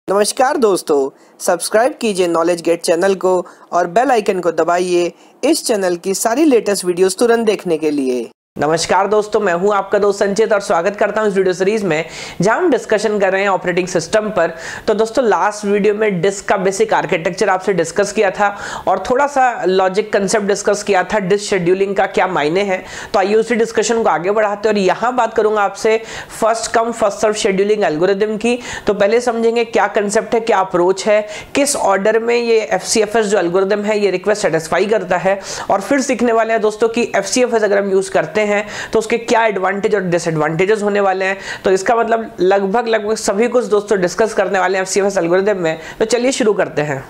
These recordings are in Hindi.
नमस्कार दोस्तों, सब्सक्राइब कीजिए नॉलेज गेट चैनल को और बेल आइकन को दबाइए इस चैनल की सारी लेटेस्ट वीडियोस तुरंत देखने के लिए। नमस्कार दोस्तों, मैं हूं आपका दोस्त संचित और स्वागत करता हूं इस वीडियो सीरीज में जहां हम डिस्कशन कर रहे हैं ऑपरेटिंग सिस्टम पर। तो दोस्तों लास्ट वीडियो में डिस्क का बेसिक आर्किटेक्चर आपसे डिस्कस किया था और थोड़ा सा लॉजिक कंसेप्ट डिस्कस किया था, डिस्क शेड्यूलिंग का क्या मायने हैं। तो आइए उसी डिस्कशन को आगे बढ़ाते हैं और यहाँ बात करूंगा आपसे first come first serve scheduling algorithm की। तो पहले समझेंगे क्या कंसेप्ट है, क्या अप्रोच है, किस ऑर्डर में ये FCFS जो एल्गोरिथम है ये रिक्वेस्ट सेटिस्फाई करता है, और फिर सीखने वाले हैं दोस्तों कि FCFS अगर हम यूज करते हैं तो उसके क्या एडवांटेज और डिसएडवांटेजेस होने वाले हैं। तो इसका मतलब लगभग सभी कुछ दोस्तों डिस्कस करने वाले हैं FCFS एल्गोरिथम में। तो चलिए शुरू करते हैं।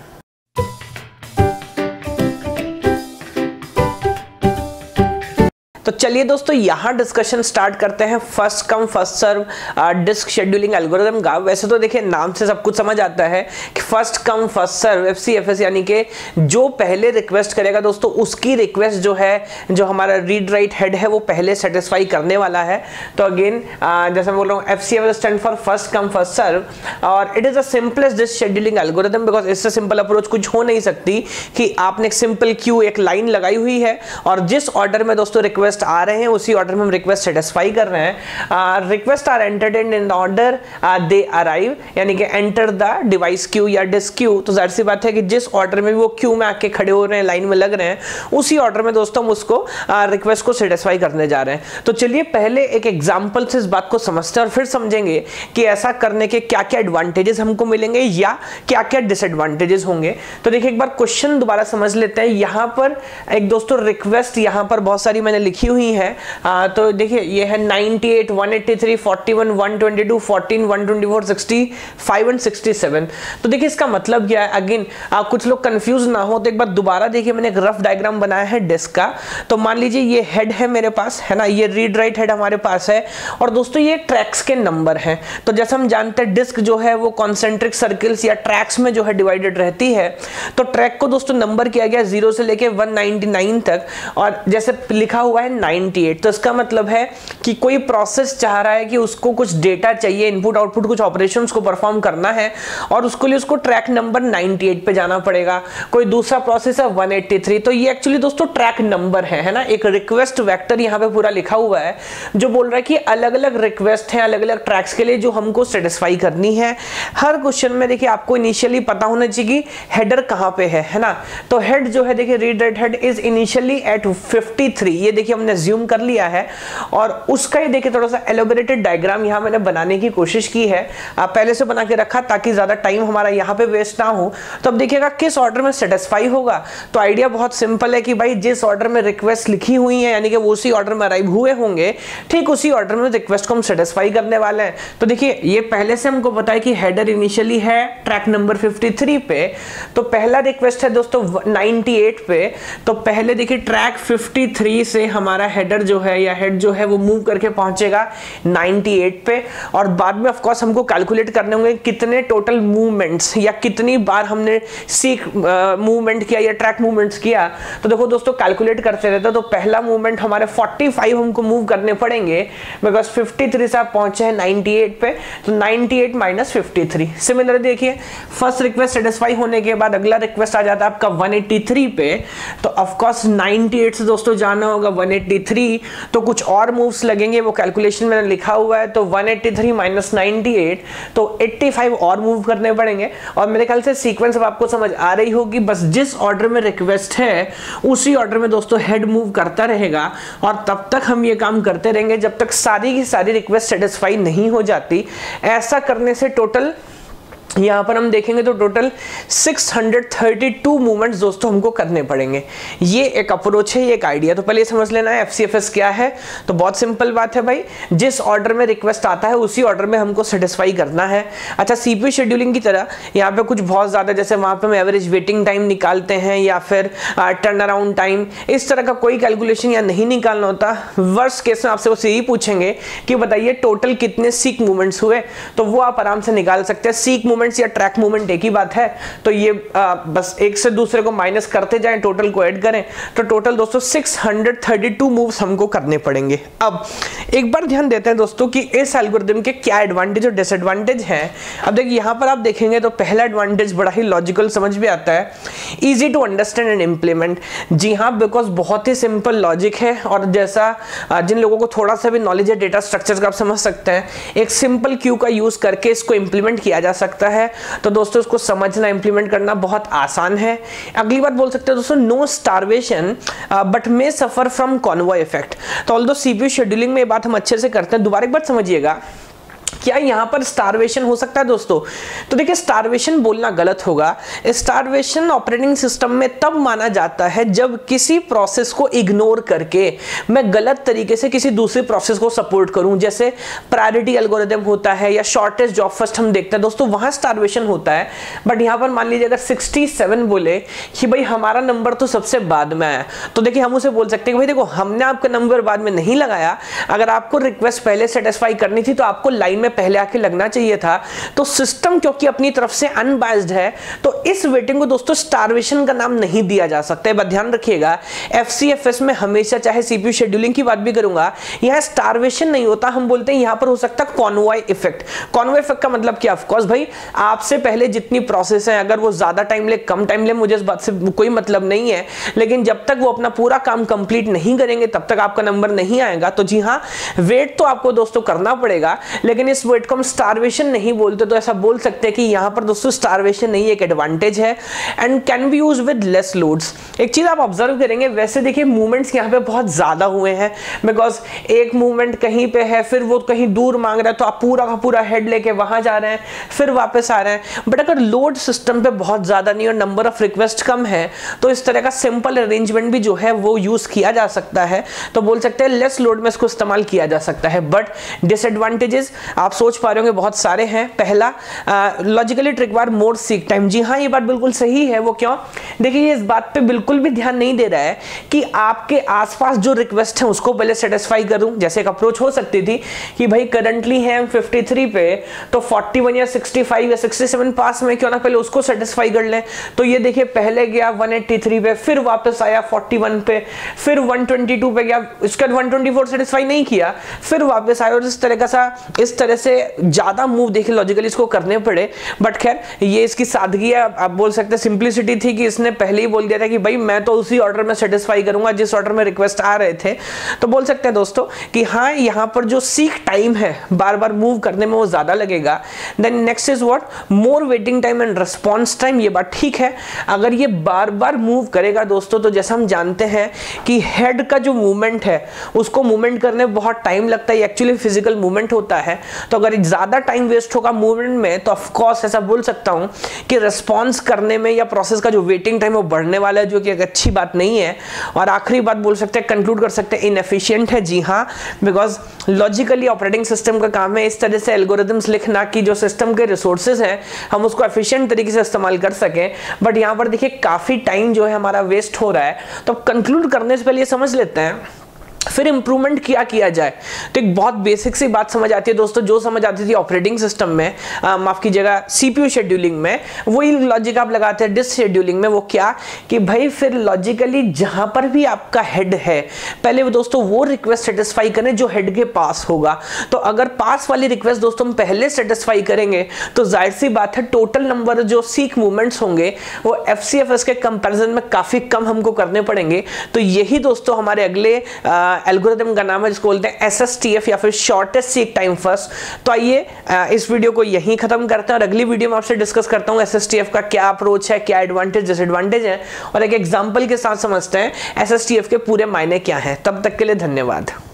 तो चलिए दोस्तों यहाँ डिस्कशन स्टार्ट करते हैं first come first serve disk scheduling algorithm का। वैसे तो देखिए नाम से सब कुछ समझ आता है कि first come first serve FCFS, यानी कि जो पहले रिक्वेस्ट करेगा दोस्तों उसकी रिक्वेस्ट जो है, जो हमारा रीड राइट हेड है वो पहले सेटिस्फाई करने वाला है। तो अगेन जैसे मैं बोल रहा हूँ FCFS stand for first come first serve और it is the simplest disk scheduling algorithm, because इससे सिंपल अप्रोच कुछ हो नहीं सकती कि आपने एक सिंपल क्यू, एक लाइन लगाई हुई है और जिस ऑर्डर में दोस्तों रिक्वेस्ट आ रहे हैं उसी ऑर्डर में हम रिक्वेस्ट सेटिस्फाई कर रहे हैं। Request are entertained in the order they arrive, यानी कि एंटर द डिवाइस क्यू या डिस्क क्यू। तो जाहिर सी बात है कि जिस ऑर्डर में भी वो क्यू में आके खड़े हो रहे हैं, लाइन में लग रहे हैं, उसी ऑर्डर में दोस्तों हम उसको रिक्वेस्ट को सेटिस्फाई करने जा रहे हैं। तो चलिए पहले एक एग्जांपल से इस बात को समझते हैं और फिर समझेंगे कि ऐसा करने के क्या क्या एडवांटेजेस हमको मिलेंगे या क्या क्या डिसएडवांटेजेस होंगे। तो देखिए एक बार क्वेश्चन दोबारा समझ लेते हैं। यहाँ पर एक दोस्तों रिक्वेस्ट यहाँ पर बहुत सारी मैंने लिखी हुई है। तो देखिए ये है 98, 183, 41, 122, 14, 124, 65 एंड 67। तो देखिए इसका मतलब क्या है। अगेन कुछ लोग कंफ्यूज ना हो तो एक बार दोबारा देखिए, मैंने एक रफ डायग्राम बनाया है डिस्क का। तो मान लीजिए ये हेड है मेरे पास, है ना, ये रीड राइट हेड हमारे पास है और दोस्तों ये ट्रैक्स के नंबर हैं। तो जैसे हम जानते हैं डिस्क जो है वो कॉन्सेंट्रिक सर्किल्स या ट्रैक्स में जो है डिवाइडेड रहती है। तो ट्रैक को दोस्तों नंबर किया गया 0 से लेके 199 तक और जैसे लिखा हुआ है 98। तो इसका मतलब है कि कोई प्रोसेस चाह रहा है कि उसको कुछ डेटा चाहिए, इनपुट आउटपुट कुछ ऑपरेशंस को परफॉर्म करना है और उसके लिए उसको ट्रैक नंबर 98 पे जाना पड़ेगा। कोई दूसरा प्रोसेस है 183। तो ये एक्चुअली दोस्तों ट्रैक नंबर है ना, एक रिक्वेस्ट वेक्टर यहाँ पे पूरा लिखा हुआ है जो बोल रहा है कि अलग अलग रिक्वेस्ट है अलग अलग ट्रैक्स के लिए जो हमको सेटिस्फाई करनी है। हर क्वेश्चन में देखिए आपको इनिशियली पता होना चाहिए कि हेडर कहाँ पे है ना। तो हेड जो है देखिए read write head is initially at 53। ये देखिए हमने ज्यूम कर लिया है और उसका ही देखिए थोड़ा सा एलोबरेटेड डायग्राम यहां मैंने बनाने की कोशिश की है। पहले से बना के रखा ताकि ज्यादा टाइम हमारा यहां पे वेस्ट ना हो। तो अब देखिएगा किस ऑर्डर में सेटिस्फाई होगा। तो आइडिया बहुत सिंपल है कि भाई जिस ऑर्डर में रिक्वेस्ट लिखी हुई है यानी कि वो उसी ऑर्डर में अराइव हुए होंगे, ठीक उसी ऑर्डर में रिक्वेस्ट को हम सेटिस्फाई करने वाले हैं। तो देखिए ये पहले से हमको पता है कि हेडर इनिशियली है ट्रैक नंबर 53 पे, तो पहला रिक्वेस्ट है दोस्तों 98 पे। तो पहले देखिए ट्रैक 53 से हमारा हेडर जो है या हेड जो है वो मूव करके पहुंचेगा 98 पे और बाद में ऑफ कोर्स हमको कैलकुलेट करने होंगे कितने टोटल मूवमेंट्स या कितनी बार हमने सीक मूवमेंट किया या ट्रैक मूवमेंट्स किया। तो देखो दोस्तों कैलकुलेट करते रहते हैं। तो पहला मूवमेंट हमारे 45 हमको मूव करने पड़ेंगे बिकॉज 53 से आप पहुंचे हैं 98 पे। तो 98 माइनस 53। सिमिलर देखिए फर्स्ट रिक्वेस्ट सेटिस्फाई होने के बाद अगला रिक्वेस्ट आ जाता है आपका 183 पे। तो ऑफ कोर्स 98 से दोस्तों जाना होगा 183, तो कुछ और मूव्स लगेंगे, वो कैलकुलेशन मैंने लिखा हुआ है। तो 183 माइनस 98, तो 85 और मूव करने पड़ेंगे। और मेरे ख्याल से सीक्वेंस अब आपको समझ आ रही होगी। बस जिस ऑर्डर में रिक्वेस्ट है उसी ऑर्डर में दोस्तों हेड मूव करता रहेगा और तब तक हम ये काम करते रहेंगे जब तक सारी की सारी रिक्वेस्ट सेटिस्फाई नहीं हो जाती। ऐसा करने से टोटल यहाँ पर हम देखेंगे तो टोटल 632 मूवमेंट्स दोस्तों हमको करने पड़ेंगे। ये एक अप्रोच है, ये एक आइडिया। तो पहले समझ लेना है FCFS क्या है। तो बहुत सिंपल बात है भाई, जिस ऑर्डर में रिक्वेस्ट आता है उसी ऑर्डर में हमको सेटिस्फाई करना है। अच्छा CPU शेड्यूलिंग की तरह यहाँ पे कुछ बहुत ज्यादा, जैसे वहां पे हम एवरेज वेटिंग टाइम निकालते हैं या फिर टर्न अराउंड टाइम, इस तरह का कोई कैलकुलेशन यहाँ नहीं निकालना होता। वर्स्ट केस में आपसे वो यही पूछेंगे कि बताइए टोटल कितने सीक मूवमेंट्स हुए, तो वो आप आराम से निकाल सकते हैं। सीक मूवमेंट्स या ट्रैक मूवमेंट एक ही बात है, तो ये बस एक से दूसरे को माइनस करते जाएं, टोटल को ऐड करें तो टोटल दोस्तों 632 मूव्स हमको करने पड़ेंगे। अब एक बार ध्यान देते हैं दोस्तों कि इस एल्गोरिथम के क्या एडवांटेज और डिसएडवांटेज हैं। अब देखिए यहां पर आप देखेंगे तो पहला एडवांटेज बड़ा ही लॉजिकल समझ में आता है, easy to understand and implement. जी हाँ, बिकॉज बहुत ही सिंपल लॉजिक है और जैसा जिन लोगों को थोड़ा सा भी नॉलेज है डेटा स्ट्रक्चर का, आप समझ सकते हैं एक सिंपल क्यू का यूज करके इसको इंप्लीमेंट किया जा सकता है। तो दोस्तों इसको समझना, इंप्लीमेंट करना बहुत आसान है। अगली बात बोल सकते हैं दोस्तों, no starvation but may suffer from convoy effect. तो ऑल्दो सीपीयू शेड्यूलिंग में ये बात हम अच्छे से करते हैं। दोबारा एक बार समझिएगा, क्या यहां पर स्टारवेशन हो सकता है दोस्तों? तो देखिए स्टारवेशन बोलना गलत होगा। स्टारवेशन ऑपरेटिंग सिस्टम में तब माना जाता है जब किसी प्रोसेस को इग्नोर करके मैं गलत तरीके से किसी दूसरी प्रोसेस को सपोर्ट करूं, जैसे प्रायोरिटी एल्गोरिथम होता है या शॉर्टेस्ट जॉब फर्स्ट हम देखते हैं दोस्तों, वहां स्टारवेशन होता है। बट यहां पर मान लीजिए अगर 67 बोले कि भाई हमारा नंबर तो सबसे बाद में आया, तो देखिए हम उसे बोल सकते हैं कि भाई देखो हमने आपका नंबर बाद में नहीं लगाया, अगर आपको रिक्वेस्ट पहले सेटिस्फाई करनी थी तो आपको लाइन में पहले आके लगना चाहिए था। तो सिस्टम क्योंकि अपनी तरफ से अनबायस्ड है तो इस वेटिंग को दोस्तों स्टारवेशन का नाम नहीं दिया जा सकता है। बस ध्यान रखिएगा, एफसीएफएस में हमेशा, चाहे सीपीयू शेड्यूलिंग की बात भी करूंगा, यहां स्टारवेशन नहीं होता, हम बोलते हैं यहां पर हो सकता है कॉन्वॉय इफेक्ट। कॉन्वॉय इफेक्ट का मतलब क्या? ऑफ कोर्स भाई आपसे पहले जितनी प्रोसेस है अगर वो ज्यादा टाइम ले कम टाइम ले, मुझे इस बात से कोई मतलब नहीं है, लेकिन जब तक वो अपना पूरा काम कंप्लीट नहीं करेंगे तब तक आपका नंबर नहीं आएगा। तो जी हाँ, वेट तो आपको दोस्तों करना पड़ेगा, लेकिन इस वेट को हम स्टारवेशन नहीं बोलते। तो ऐसा बोल सकते हैं कि यहां पर दोस्तों स्टारवेशन नहीं, एक एडवांटेज है and can be used with less loads. एक चीज आप ऑब्जर्व करेंगे, वैसे देखिए मूवमेंट्स यहां पे बहुत ज्यादा हुए हैं, बिकॉज एक मूवमेंट कहीं पे है फिर वो कहीं दूर मांग रहा है तो आप पूरा का पूरा हेड लेके वहां जा रहे हैं फिर वापस आ रहे हैं। बट अगर लोड सिस्टम पे बहुत ज्यादा नहीं और नंबर ऑफ रिक्वेस्ट कम है तो इस तरह का सिंपल अरेंजमेंट भी जो है वो यूज किया जा सकता है। तो बोल सकते हैं लेस लोड में इसको इस्तेमाल किया जा सकता है। बट डिसएडवांटेजेस आप सोच पा रहे होंगे बहुत सारे हैं। पहला, logically it require more seek time. जी हाँ, ये बात बिल्कुल सही है। वो क्यों? देखिए ये इस बात पे बिल्कुल भी ध्यान नहीं दे रहा है कि आपके आसपास जो रिक्वेस्ट है उसको पहले सेटिस्फाई करूं। जैसे एक अप्रोच हो सकती थी कि भाई करंटली है हम 53 पे, तो 41 या 65 या 67 पास में, क्यों ना पहले उसको सेटिस्फाई कर लें। तो ये देखिए पहले गया 183 पे, फिर वापस आया 41 पे, फिर 122 पे गया, इसके बाद 124 सेटिस्फाई नहीं किया, फिर वापस आया। और इस तरह से ज्यादा मूव देखिए लॉजिकली इसको करने पड़े। बट खैर ये इसकी सादगी है, आप बोल सकते हैं सिंप्लिसिटी थी कि इसने पहले ही बोल दिया था कि भाई मैं तो उसी ऑर्डर में सेटिस्फाई करूंगा जिस ऑर्डर में रिक्वेस्ट आ रहे थे। तो बोल सकते हैं दोस्तों कि हाँ यहां पर जो सीक टाइम है बार बार मूव करने में वो ज्यादा लगेगा। Then next is what, more waiting time and response time. ये बात ठीक है, अगर ये बार बार मूव करेगा दोस्तों तो जैसा हम जानते हैं कि हेड का जो मूवमेंट है उसको मूवमेंट करने में बहुत टाइम लगता है, एक्चुअली फिजिकल मूवमेंट होता है। तो अगर ज्यादा टाइम वेस्ट होगा मूवमेंट में तो ऑफ कोर्स ऐसा बोल सकता हूं कि रिस्पॉन्स करने में या प्रोसेस का जो वेटिंग टाइम वो बढ़ने वाला है, जो कि एक अच्छी बात नहीं है। और आखिरी बात बोल सकते हैं, कंक्लूड कर सकते हैं, इनएफिशिएंट है। जी हाँ, बिकॉज लॉजिकली ऑपरेटिंग सिस्टम का काम है इस तरह से एल्गोरिथम्स लिखना कि जो सिस्टम के रिसोर्सेज हैं हम उसको एफिशिएंट तरीके से इस्तेमाल कर सकें। बट यहां पर देखिए काफी टाइम जो है हमारा वेस्ट हो रहा है। तो कंक्लूड करने से पहले ये समझ लेते हैं फिर इंप्रूवमेंट किया जाए। तो एक बहुत बेसिक सी बात समझ आती है दोस्तों, जो समझ आती थी ऑपरेटिंग सिस्टम में, माफ कीजिएगा सीपीयू शेड्यूलिंग में, वही लॉजिक आप लगाते हैं डिस्क शेड्यूलिंग में। वो क्या कि भाई फिर लॉजिकली जहां पर भी आपका हेड है पहले वो दोस्तों वो रिक्वेस्ट सेटिस्फाई करें जो हेड के पास होगा। तो अगर पास वाली रिक्वेस्ट दोस्तों हम पहले सेटिस्फाई करेंगे तो जाहिर सी बात है टोटल नंबर जो सीक मूवमेंट्स होंगे वो एफसीएफएस के कंपैरिजन में काफी कम हमको करने पड़ेंगे। तो यही दोस्तों हमारे अगले एल्गोरिथम का नाम है जिसको बोलते हैं एसएसटीएफ या फिर शॉर्टेस्ट सीक टाइम फर्स्ट। तो आइए इस वीडियो को यहीं खत्म करते हैं और अगली वीडियो में आपसे डिस्कस करता हूं एसएसटीएफ का क्या अप्रोच है, क्या एडवांटेज डिसएडवांटेज है और एक एग्जांपल के साथ समझते हैं एसएसटीएफ के पूरे मायने क्या हैं। तब तक के लिए धन्यवाद।